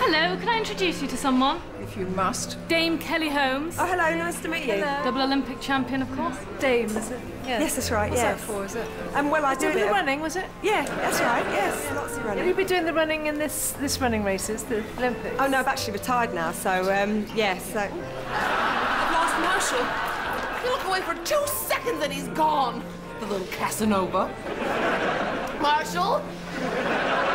Hello, can I introduce you to someone? If you must. Dame Kelly Holmes. Oh, hello, nice to meet you. Hello. Double Olympic champion, of course. Dame, is it? Yes, that's right, What's yes. that for, is it? Well, I do Doing the running, was it? Yeah, that's right, yes, lots of Have running. you been doing the running in this running races, the Olympics? Oh, no, I've actually retired now, so, yes, so... I've lost Marshall. You look away for 2 seconds and he's gone. The little Casanova. Marshall?